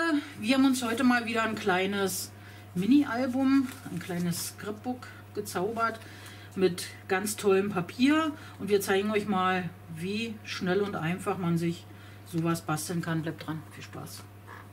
wir haben uns heute mal wieder ein kleines Mini-Album, ein kleines Scrapbook gezaubert mit ganz tollem Papier und wir zeigen euch mal, wie schnell und einfach man sich sowas basteln kann. Bleibt dran, viel Spaß.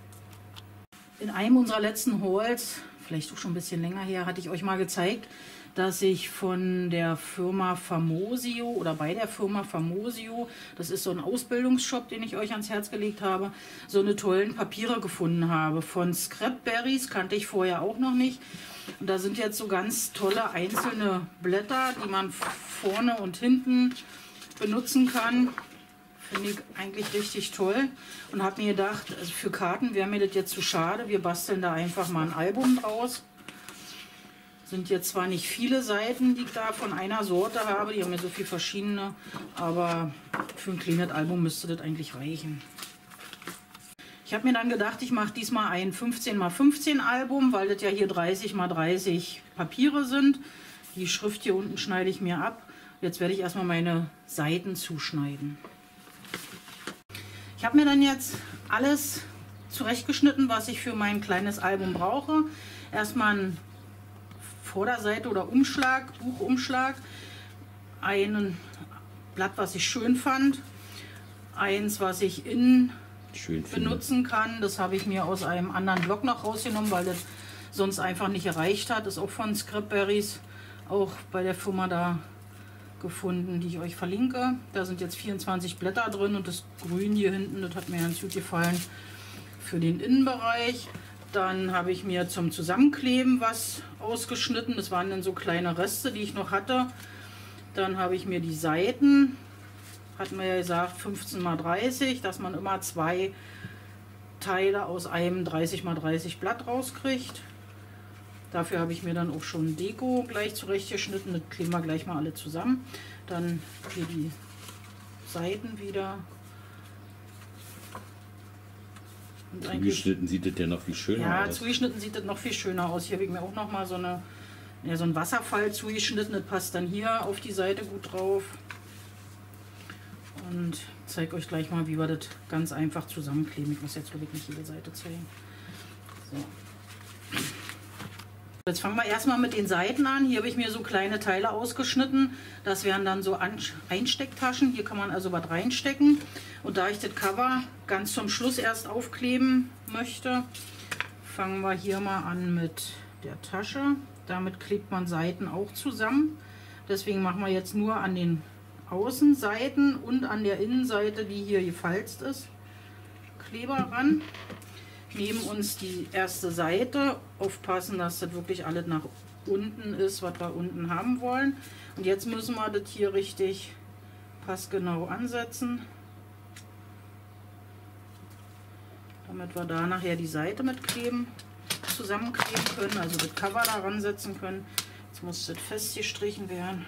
In einem unserer letzten Hauls, vielleicht auch schon ein bisschen länger her, hatte ich euch mal gezeigt, dass ich von der Firma Famosio oder bei der Firma Famosio, das ist so ein Ausbildungsshop, den ich euch ans Herz gelegt habe, so eine tollen Papiere gefunden habe. Von Scrapberries kannte ich vorher auch noch nicht. Und da sind jetzt so ganz tolle einzelne Blätter, die man vorne und hinten benutzen kann. Finde ich eigentlich richtig toll und habe mir gedacht, also für Karten wäre mir das jetzt zu schade. Wir basteln da einfach mal ein Album draus. Sind jetzt zwar nicht viele Seiten, die ich da von einer Sorte habe, die haben ja so viele verschiedene, aber für ein kleines Album müsste das eigentlich reichen. Ich habe mir dann gedacht, ich mache diesmal ein 15×15 Album, weil das ja hier 30×30 Papiere sind. Die Schrift hier unten schneide ich mir ab. Jetzt werde ich erstmal meine Seiten zuschneiden. Ich habe mir dann jetzt alles zurechtgeschnitten, was ich für mein kleines Album brauche. Erstmal ein Vorderseite oder Umschlag, Buchumschlag, ein Blatt, was ich schön fand, eins, was ich innen benutzen kann. Das habe ich mir aus einem anderen Blog noch rausgenommen, weil das sonst einfach nicht erreicht hat. Das ist auch von Scrapberries, auch bei der Firma da gefunden, die ich euch verlinke. Da sind jetzt 24 Blätter drin und das Grün hier hinten, das hat mir ganz gut gefallen für den Innenbereich. Dann habe ich mir zum Zusammenkleben was ausgeschnitten. Das waren dann so kleine Reste, die ich noch hatte. Dann habe ich mir die Seiten, hatten wir ja gesagt, 15×30, dass man immer zwei Teile aus einem 30×30 Blatt rauskriegt. Dafür habe ich mir dann auch schon Deko gleich zurechtgeschnitten. Das kleben wir gleich mal alle zusammen. Dann hier die Seiten wieder. Und zugeschnitten sieht das ja noch viel schöner aus. Ja, zugeschnitten sieht das noch viel schöner aus. Hier habe ich mir auch noch mal so einen Wasserfall zugeschnitten. Das passt dann hier auf die Seite gut drauf. Und zeige euch gleich mal, wie wir das ganz einfach zusammenkleben. Ich muss jetzt wirklich nicht jede Seite zeigen. So. Jetzt fangen wir erstmal mit den Seiten an. Hier habe ich mir so kleine Teile ausgeschnitten. Das wären dann so Einstecktaschen. Hier kann man also was reinstecken. Und da ich das Cover ganz zum Schluss erst aufkleben möchte, fangen wir hier mal an mit der Tasche. Damit klebt man Seiten auch zusammen. Deswegen machen wir jetzt nur an den Außenseiten und an der Innenseite, die hier gefalzt ist, Kleber ran. Nehmen uns die erste Seite, aufpassen, dass das wirklich alles nach unten ist, was wir unten haben wollen. Und jetzt müssen wir das hier richtig passgenau ansetzen, damit wir da nachher die Seite mitkleben, zusammenkleben können, also das Cover da ransetzen können. Jetzt muss das festgestrichen werden.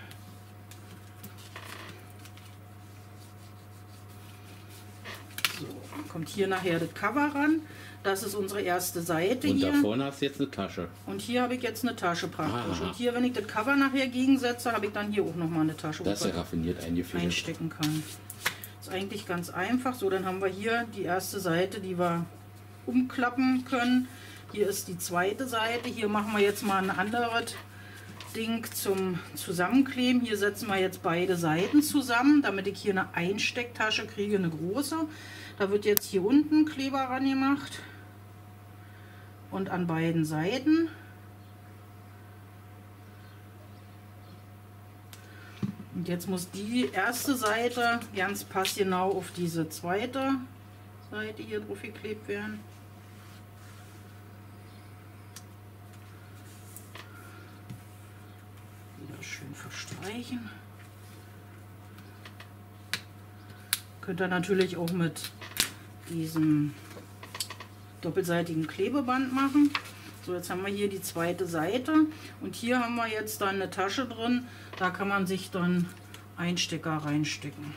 So, kommt hier nachher das Cover ran. Das ist unsere erste Seite hier. Und da vorne hast du jetzt eine Tasche. Und hier habe ich jetzt eine Tasche praktisch. Aha. Und hier, wenn ich das Cover nachher gegensetze, habe ich dann hier auch nochmal eine Tasche, das ist ja raffiniert eingefädelt, einstecken kann. Das ist eigentlich ganz einfach. So, dann haben wir hier die erste Seite, die wir umklappen können. Hier ist die zweite Seite. Hier machen wir jetzt mal ein anderes Ding zum Zusammenkleben. Hier setzen wir jetzt beide Seiten zusammen, damit ich hier eine Einstecktasche kriege, eine große. Da wird jetzt hier unten Kleber ran gemacht. Und an beiden Seiten. Und jetzt muss die erste Seite ganz passgenau auf diese zweite Seite hier drauf geklebt werden. Wieder schön verstreichen. Könnt ihr natürlich auch mit diesem doppelseitigen Klebeband machen. So, jetzt haben wir hier die zweite Seite und hier haben wir jetzt dann eine Tasche drin, da kann man sich dann Einstecker reinstecken.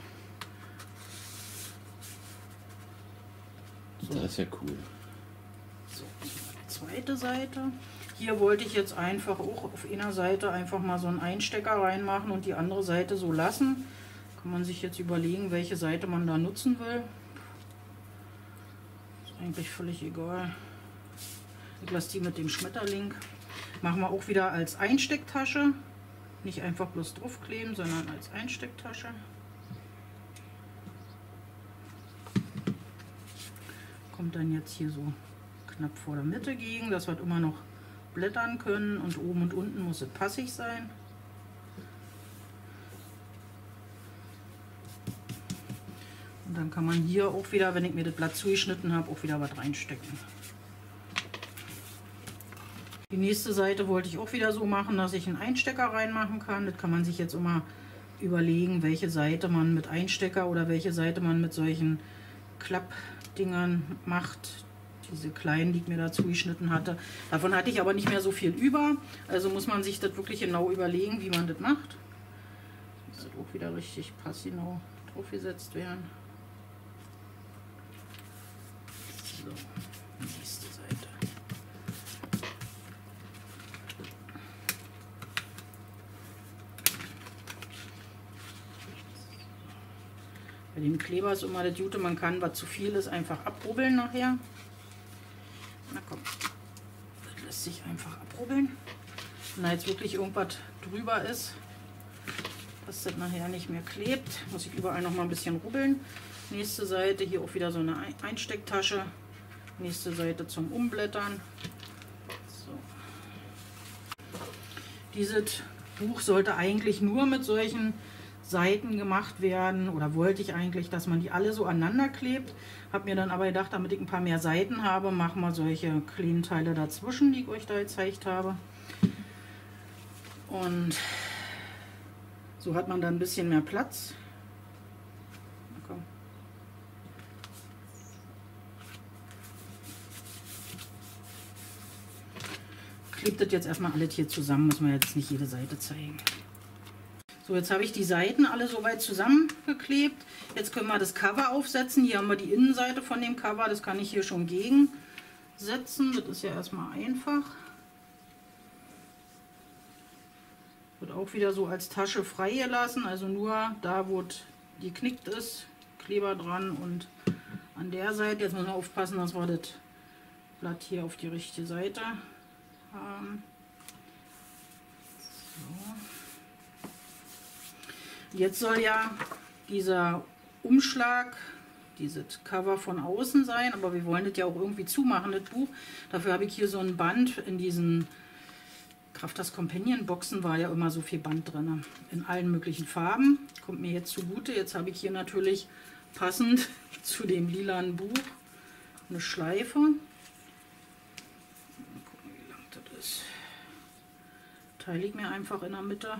So. Das ist ja cool. So, zweite Seite. Hier wollte ich jetzt einfach auch auf einer Seite einfach mal so einen Einstecker reinmachen und die andere Seite so lassen. Kann man sich jetzt überlegen, welche Seite man da nutzen will. So, Ist eigentlich völlig egal. Ich lasse die mit dem Schmetterling. Machen wir auch wieder als Einstecktasche. Nicht einfach bloß draufkleben, sondern als Einstecktasche. Kommt dann jetzt hier so knapp vor der Mitte gegen, dass wir immer noch blättern können, und oben und unten muss es passig sein. Und dann kann man hier auch wieder, wenn ich mir das Blatt zugeschnitten habe, auch wieder was reinstecken. Die nächste Seite wollte ich auch wieder so machen, dass ich einen Einstecker reinmachen kann. Das kann man sich jetzt immer überlegen, welche Seite man mit Einstecker oder welche Seite man mit solchen Klappdingern macht. Diese kleinen, die ich mir dazu geschnitten hatte. Davon hatte ich aber nicht mehr so viel über. Also muss man sich das wirklich genau überlegen, wie man das macht. Das wird auch wieder richtig passgenau drauf gesetzt werden. So, nächste Seite. Bei dem Kleber ist immer das Gute, man kann, was zu viel ist, einfach abrubbeln nachher. Na komm, das lässt sich einfach abrubbeln. Wenn da jetzt wirklich irgendwas drüber ist, dass das nachher nicht mehr klebt, muss ich überall noch mal ein bisschen rubbeln. Nächste Seite, hier auch wieder so eine Einstecktasche. Nächste Seite zum Umblättern. So. Dieses Buch sollte eigentlich nur mit solchen Seiten gemacht werden, oder wollte ich eigentlich, dass man die alle so aneinander klebt. Habe mir dann aber gedacht, damit ich ein paar mehr Seiten habe, machen wir solche kleinen Teile dazwischen, die ich euch da gezeigt habe. Und so hat man dann ein bisschen mehr Platz. Na komm. Klebt das jetzt erstmal alles hier zusammen, muss man jetzt nicht jede Seite zeigen. So, jetzt habe ich die Seiten alle soweit zusammengeklebt. Jetzt können wir das Cover aufsetzen. Hier haben wir die Innenseite von dem Cover. Das kann ich hier schon gegensetzen. Das ist ja erstmal einfach. Wird auch wieder so als Tasche freigelassen. Also nur da, wo es geknickt ist, Kleber dran, und an der Seite. Jetzt müssen wir aufpassen, dass wir das Blatt hier auf die richtige Seite haben. So. Jetzt soll ja dieser Umschlag, dieses Cover von außen sein, aber wir wollen das ja auch irgendwie zumachen, das Buch. Dafür habe ich hier so ein Band. In diesen Crafters Companion Boxen war ja immer so viel Band drin, in allen möglichen Farben. Kommt mir jetzt zugute. Jetzt habe ich hier natürlich passend zu dem lilanen Buch eine Schleife. Mal gucken, wie lang das ist. Teile ich mir einfach in der Mitte.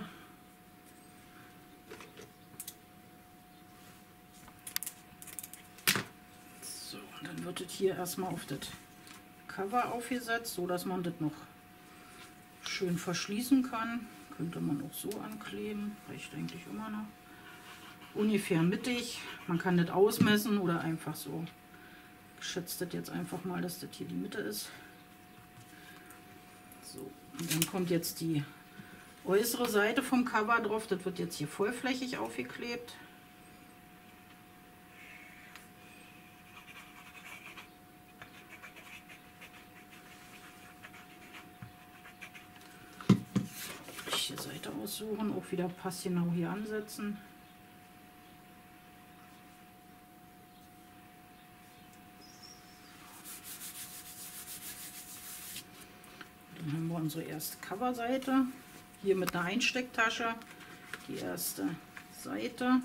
Dann wird es hier erstmal auf das Cover aufgesetzt, so dass man das noch schön verschließen kann. Könnte man auch so ankleben, reicht eigentlich immer noch. Ungefähr mittig. Man kann das ausmessen oder einfach so. Ich schätze das jetzt einfach mal, dass das hier die Mitte ist. So, und dann kommt jetzt die äußere Seite vom Cover drauf. Das wird jetzt hier vollflächig aufgeklebt. Seite aussuchen, auch wieder passgenau hier ansetzen. Dann haben wir unsere erste Coverseite, hier mit einer Einstecktasche, die erste Seite,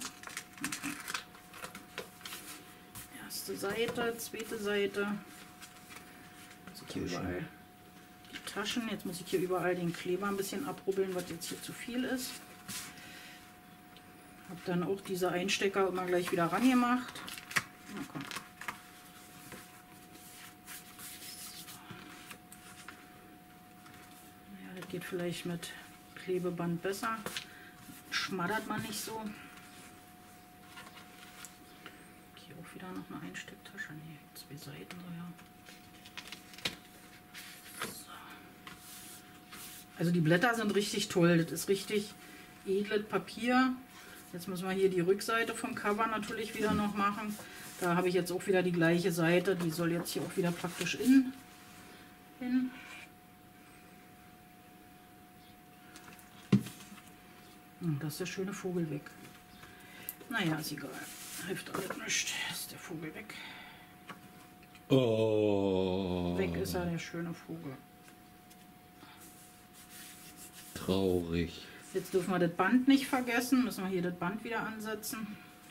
erste Seite, zweite Seite, also hier überall Taschen. Jetzt muss ich hier überall den Kleber ein bisschen abrubbeln, was jetzt hier zu viel ist. Habe dann auch diese Einstecker immer gleich wieder ran gemacht. Na komm. Ja, das geht vielleicht mit Klebeband besser. Schmattert man nicht so. Hier auch wieder noch eine Einstecktasche. Nee, zwei Seiten, so ja. Also die Blätter sind richtig toll, das ist richtig edles Papier. Jetzt müssen wir hier die Rückseite vom Cover natürlich wieder noch machen. Da habe ich jetzt auch wieder die gleiche Seite, die soll jetzt hier auch wieder praktisch hin. Und das ist der schöne Vogel weg. Naja, ist egal. Hilft alles nicht. Ist der Vogel weg. Oh. Weg ist er, der schöne Vogel. Traurig. Jetzt dürfen wir das Band nicht vergessen. Müssen wir hier das Band wieder ansetzen.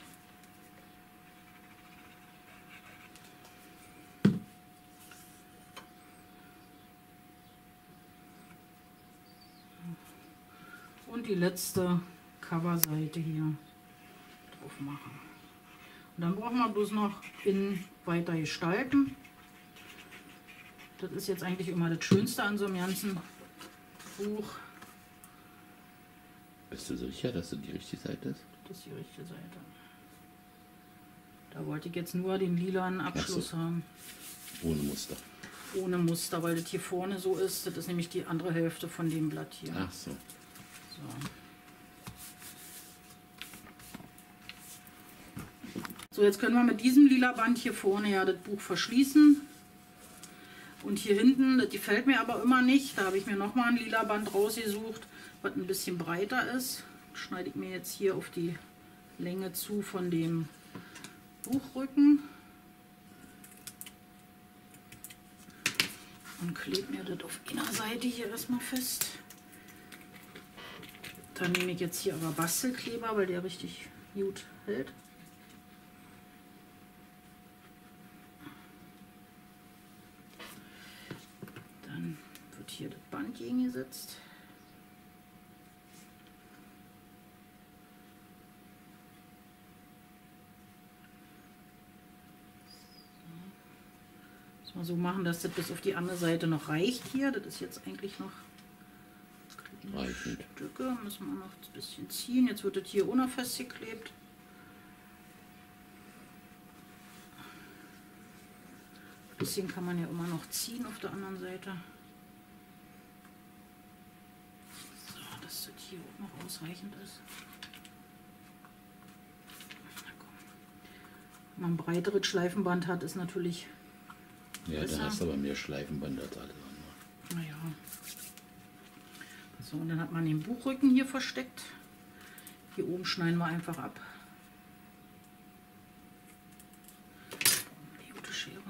Und die letzte Coverseite hier drauf machen. Und dann brauchen wir bloß noch innen weiter gestalten. Das ist jetzt eigentlich immer das Schönste an so einem ganzen Buch. Bist du sicher, dass das die richtige Seite ist? Das ist die richtige Seite. Da wollte ich jetzt nur den lilanen Abschluss haben. Ohne Muster. Ohne Muster, weil das hier vorne so ist. Das ist nämlich die andere Hälfte von dem Blatt hier. Ach so. So, jetzt können wir mit diesem lila Band hier vorne ja das Buch verschließen. Und hier hinten, das gefällt mir aber immer nicht. Da habe ich mir nochmal ein lila Band rausgesucht, was ein bisschen breiter ist. Das schneide ich mir jetzt hier auf die Länge zu von dem Buchrücken. Und klebe mir das auf einer Seite hier erstmal fest. Dann nehme ich jetzt hier aber Bastelkleber, weil der richtig gut hält. Dann wird hier das Band gegengesetzt. Das mal so machen, dass das bis auf die andere Seite noch reicht hier. Das ist jetzt eigentlich noch Reichend. Stücke. Müssen wir noch ein bisschen ziehen. Jetzt wird das hier auch noch festgeklebt. Ein bisschen kann man ja immer noch ziehen auf der anderen Seite. So, dass das hier auch noch ausreichend ist. Na komm. Wenn man ein breiteres Schleifenband hat, ist natürlich Ja, besser. dann hast du aber mehr Schleifenband als alles andere. Naja. So, und dann hat man den Buchrücken hier versteckt. Hier oben schneiden wir einfach ab. Die gute Schere.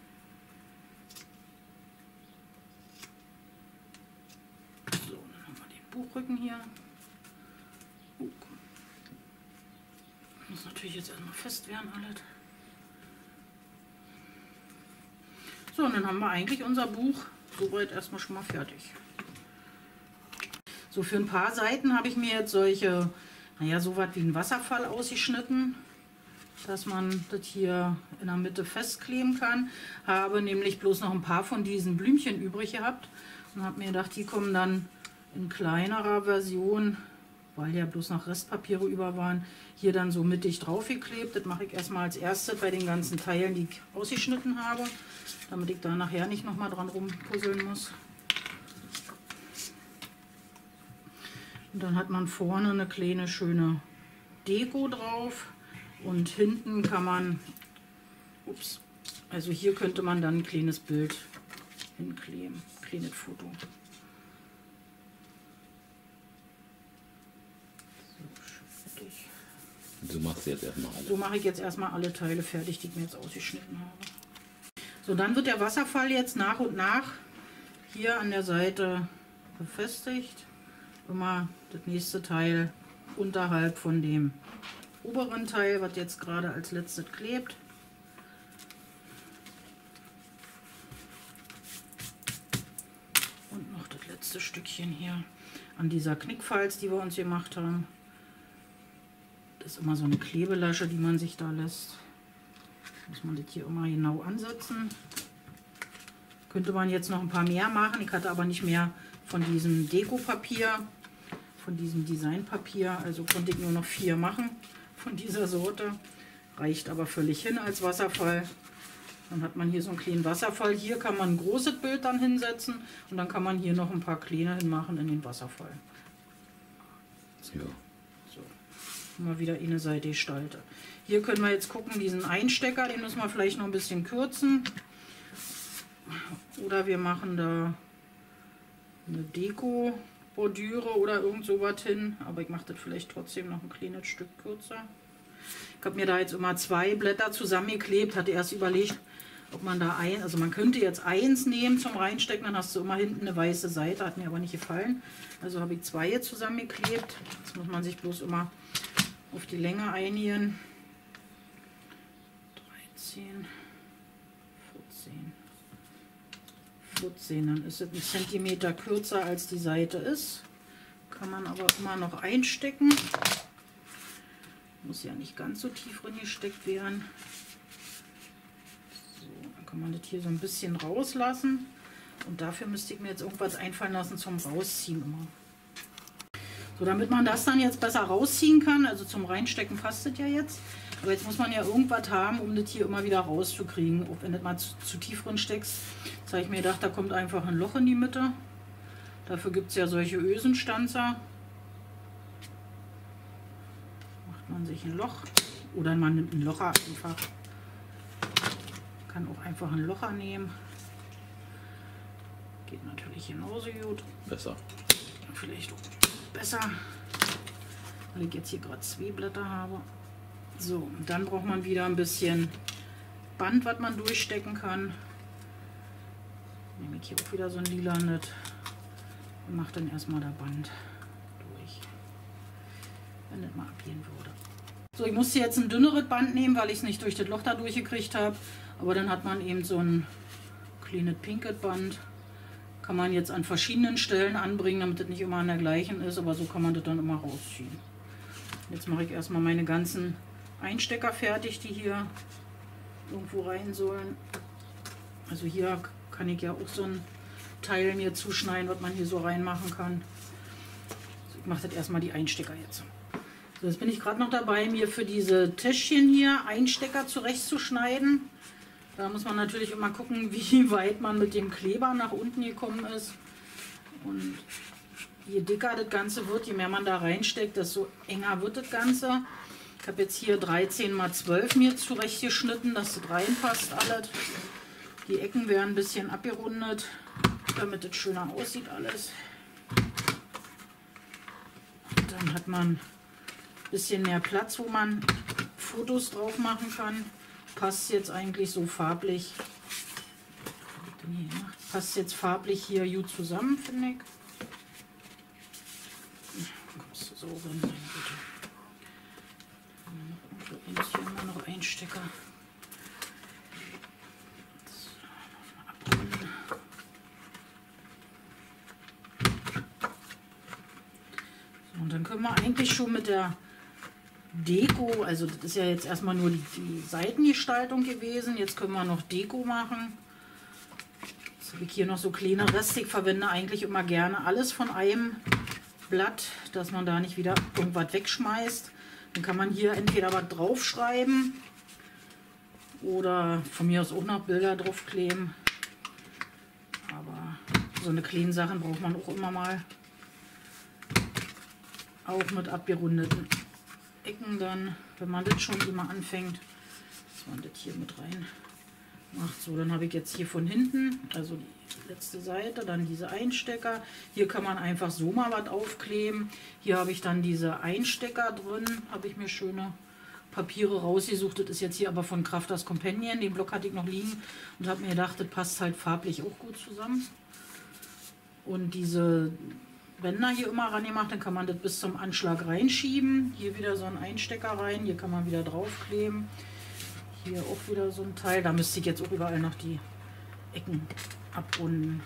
So, dann haben wir den Buchrücken hier. Muss natürlich jetzt erstmal fest werden alles. So, und dann haben wir eigentlich unser Buch soweit erstmal schon mal fertig. So, für ein paar Seiten habe ich mir jetzt solche, naja, so was wie ein Wasserfall ausgeschnitten, dass man das hier in der Mitte festkleben kann. Habe nämlich bloß noch ein paar von diesen Blümchen übrig gehabt und habe mir gedacht, die kommen dann in kleinerer Version, weil ja bloß noch Restpapiere über waren, hier dann so mittig drauf geklebt. Das mache ich erstmal als erstes bei den ganzen Teilen, die ich ausgeschnitten habe, damit ich da nachher nicht nochmal dran rumpuzzeln muss. Und dann hat man vorne eine kleine schöne Deko drauf und hinten kann man, ups, also hier könnte man dann ein kleines Bild hinkleben, ein kleines Foto. So, fertig. So machst du jetzt erstmal alles. So mache ich jetzt erstmal alle Teile fertig, die ich mir jetzt ausgeschnitten habe. So, dann wird der Wasserfall jetzt nach und nach hier an der Seite befestigt. Immer das nächste Teil unterhalb von dem oberen Teil, was jetzt gerade als letztes klebt. Und noch das letzte Stückchen hier an dieser Knickfalz, die wir uns gemacht haben. Das ist immer so eine Klebelasche, die man sich da lässt. Muss man das hier immer genau ansetzen. Könnte man jetzt noch ein paar mehr machen. Ich hatte aber nicht mehr von diesem Dekopapier, von diesem Designpapier. Also konnte ich nur noch 4 machen von dieser Sorte. Reicht aber völlig hin als Wasserfall. Dann hat man hier so einen kleinen Wasserfall. Hier kann man ein großes Bild dann hinsetzen und dann kann man hier noch ein paar kleine hinmachen in den Wasserfall. Ja. So. mal wieder eine Seite gestalte. Hier können wir jetzt gucken, diesen Einstecker, den müssen wir vielleicht noch ein bisschen kürzen. Oder wir machen da eine Deko-Bordüre oder irgend sowas hin. Aber ich mache das vielleicht trotzdem noch ein kleines Stück kürzer. Ich habe mir da jetzt immer 2 Blätter zusammengeklebt, hatte erst überlegt, ob man da also man könnte jetzt 1 nehmen zum Reinstecken, dann hast du immer hinten eine weiße Seite, hat mir aber nicht gefallen. Also habe ich 2 jetzt zusammengeklebt. Jetzt muss man sich bloß immer auf die Länge einigen. 13, 14, dann ist es 1 Zentimeter kürzer als die Seite ist. Kann man aber immer noch einstecken. Muss ja nicht ganz so tief drin gesteckt werden. So, dann kann man das hier so ein bisschen rauslassen. Und dafür müsste ich mir jetzt irgendwas einfallen lassen zum Rausziehen immer. So, damit man das dann jetzt besser rausziehen kann, also zum Reinstecken passt das ja jetzt. Aber jetzt muss man ja irgendwas haben, um das hier immer wieder rauszukriegen. Auch wenn du das mal zu tief drin steckst. Jetzt habe ich mir gedacht, da kommt einfach ein Loch in die Mitte. Dafür gibt es ja solche Ösenstanzer. Macht man sich ein Loch. Oder man nimmt ein Locher einfach. Kann auch einfach ein Locher nehmen. Geht natürlich genauso gut. Besser. Vielleicht auch besser, weil ich jetzt hier gerade 2 Blätter habe. So, und dann braucht man wieder ein bisschen Band, was man durchstecken kann. Nehme ich hier auch wieder so ein lilanes und mache dann erstmal das Band durch, wenn das mal abgehen würde. So, ich musste jetzt ein dünneres Band nehmen, weil ich es nicht durch das Loch da durchgekriegt habe. Aber dann hat man eben so ein kleines pinkes Band. Kann man jetzt an verschiedenen Stellen anbringen, damit das nicht immer an der gleichen ist, aber so kann man das dann immer rausziehen. Jetzt mache ich erstmal meine ganzen Einstecker fertig, die hier irgendwo rein sollen. Also hier kann ich ja auch so ein Teil mir zuschneiden, was man hier so reinmachen kann. Also ich mache das erstmal die Einstecker jetzt. So, jetzt bin ich gerade noch dabei, mir für diese Täschchen hier Einstecker zurechtzuschneiden. Da muss man natürlich immer gucken, wie weit man mit dem Kleber nach unten gekommen ist. Und je dicker das Ganze wird, je mehr man da reinsteckt, desto enger wird das Ganze. Ich habe jetzt hier 13 x 12 mir zurechtgeschnitten, dass das reinpasst alles. Die Ecken werden ein bisschen abgerundet, damit es schöner aussieht alles. Und dann hat man ein bisschen mehr Platz, wo man Fotos drauf machen kann. Passt jetzt eigentlich so farblich. Passt jetzt farblich hier gut zusammen, finde ich. Kommst du so rein, meine Güte. Hier haben wir noch Einstecker. So, und dann können wir eigentlich schon mit der Deko, also das ist ja jetzt erstmal nur die Seitengestaltung gewesen, jetzt können wir noch Deko machen. Jetzt habe ich hier noch so kleine Reste, ich verwende eigentlich immer gerne alles von einem Blatt, dass man da nicht wieder irgendwas wegschmeißt. Dann kann man hier entweder was draufschreiben oder von mir aus auch noch Bilder draufkleben. Aber so eine kleinen Sachen braucht man auch immer mal. Auch mit abgerundeten Ecken dann, wenn man das schon immer anfängt, dass man das hier mit rein macht. So, dann habe ich jetzt hier von hinten, also die letzte Seite, dann diese Einstecker. Hier kann man einfach so mal was aufkleben. Hier habe ich dann diese Einstecker drin, habe ich mir schöne Papiere rausgesucht. Das ist jetzt hier aber von Crafters Companion, den Block hatte ich noch liegen und habe mir gedacht, das passt halt farblich auch gut zusammen. Und diese Bänder hier immer ran gemacht, dann kann man das bis zum Anschlag reinschieben. Hier wieder so ein Einstecker rein, hier kann man wieder draufkleben. Hier auch wieder so ein Teil, da müsste ich jetzt auch überall noch die Ecken abrunden.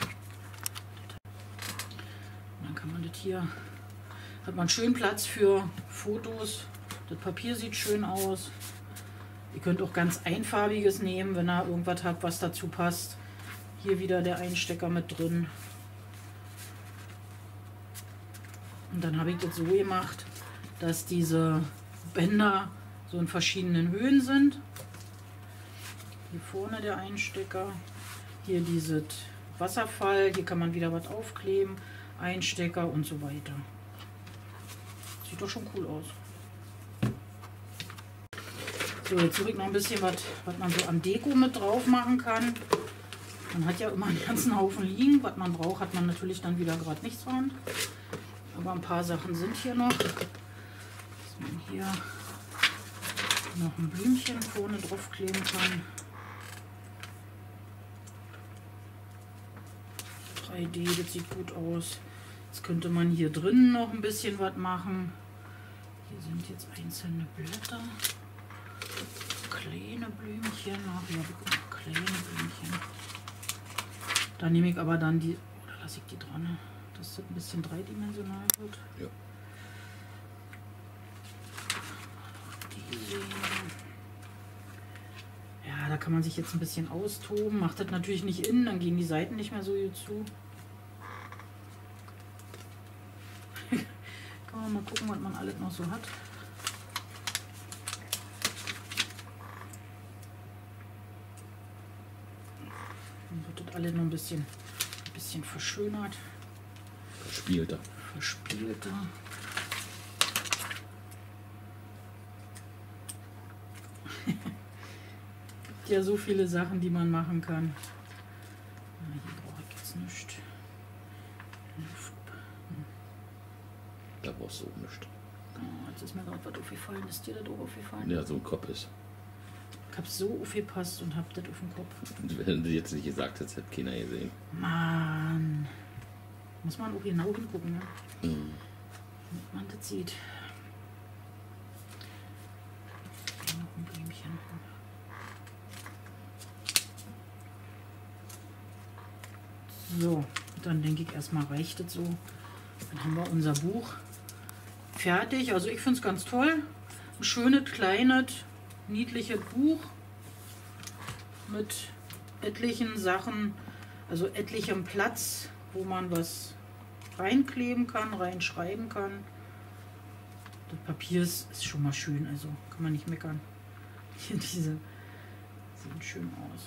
Und dann kann man das hier, hat man schön Platz für Fotos. Das Papier sieht schön aus. Ihr könnt auch ganz einfarbiges nehmen, wenn ihr irgendwas habt, was dazu passt. Hier wieder der Einstecker mit drin. Und dann habe ich das so gemacht, dass diese Bänder so in verschiedenen Höhen sind. Hier vorne der Einstecker, hier dieses Wasserfall, hier kann man wieder was aufkleben, Einstecker und so weiter. Sieht doch schon cool aus. So, jetzt suche ich noch ein bisschen, was man so am Deko mit drauf machen kann. Man hat ja immer einen ganzen Haufen liegen. Was man braucht, hat man natürlich dann wieder gerade nichts dran. Aber ein paar Sachen sind hier noch. Dass man hier noch ein Blümchen vorne drauf kleben kann. 3D, das sieht gut aus. Jetzt könnte man hier drin noch ein bisschen was machen. Hier sind jetzt einzelne Blätter. Kleine Blümchen. Ach ja, kleine Blümchen. Da nehme ich aber dann die, oder lasse ich die dran, dass das ein bisschen dreidimensional wird. Ja. Ja, da kann man sich jetzt ein bisschen austoben. Macht das natürlich nicht innen, dann gehen die Seiten nicht mehr so gut zu. Kann man mal gucken, was man alles noch so hat. Dann wird das alles noch ein bisschen verschönert. Verspielter. Verspielter. Gibt ja so viele Sachen, die man machen kann. Na, hier brauche ich jetzt nichts. Da brauchst du auch nichts. Oh, jetzt ist mir gerade was aufgefallen. Ist dir das auch aufgefallen? Ja, so ein Kopf ist. Ich habe so aufgepasst und habe das auf dem Kopf. Wenn du jetzt nicht gesagt hättest, hätte keiner gesehen. Mann. Muss man auch genau hingucken, ne? Mhm. Damit man das sieht. Hier noch ein Blümchen. So, dann denke ich erstmal reicht es so. Dann haben wir unser Buch fertig. Also ich finde es ganz toll. Ein schönes, kleines, niedliches Buch mit etlichen Sachen, also etlichem Platz, wo man was reinkleben kann, reinschreiben kann. Das Papier ist schon mal schön, also kann man nicht meckern. Hier diese sehen schön aus.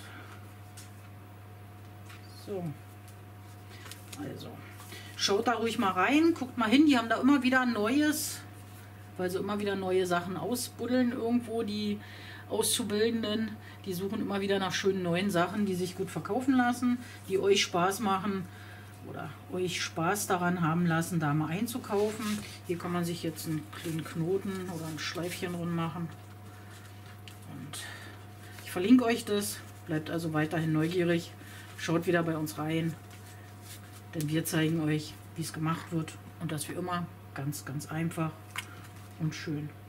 So, also schaut da ruhig mal rein, guckt mal hin, die haben da immer wieder Neues, weil sie immer wieder neue Sachen ausbuddeln irgendwo, die Auszubildenden, die suchen immer wieder nach schönen neuen Sachen, die sich gut verkaufen lassen, die euch Spaß machen oder euch Spaß daran haben lassen, da mal einzukaufen. Hier kann man sich jetzt einen kleinen Knoten oder ein Schleifchen drin machen. Und ich verlinke euch das, bleibt also weiterhin neugierig, schaut wieder bei uns rein, denn wir zeigen euch, wie es gemacht wird und das wie immer ganz, ganz einfach und schön.